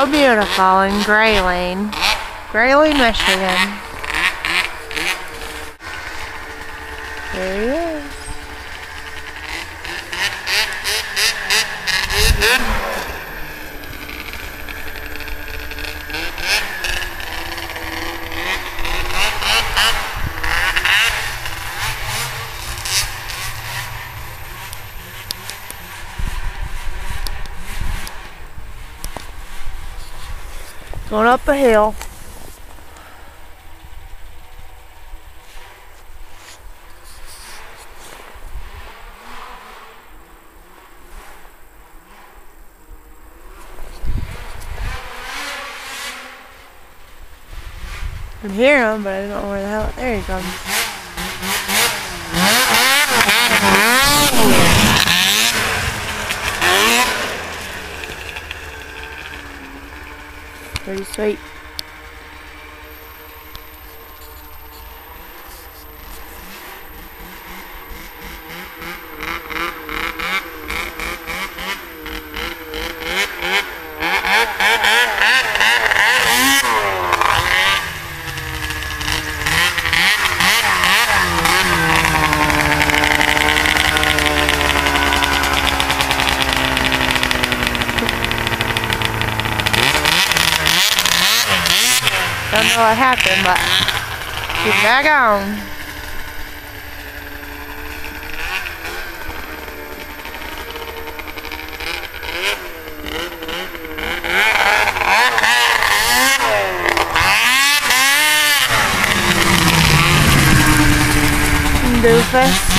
so beautiful in Grayling, Michigan. There he is. Going up a hill. I can hear him, but I don't know where the hell. There he comes. Pretty sweet. Don't know what happened, but he's back on. Doofus.